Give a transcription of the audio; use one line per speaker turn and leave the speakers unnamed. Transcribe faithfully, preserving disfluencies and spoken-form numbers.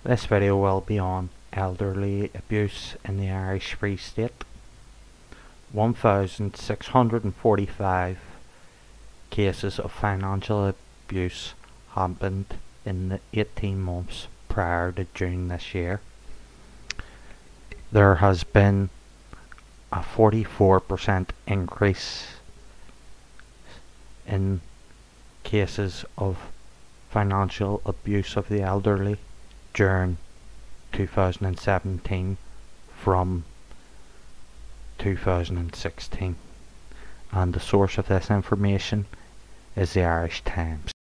This video will be on elderly abuse in the Irish Free State. one thousand six hundred forty-five cases of financial abuse happened in the eighteen months prior to June this year. There has been a forty-four percent increase in cases of financial abuse of the elderly during two thousand seventeen from two thousand sixteen, and the source of this information is the Irish Times.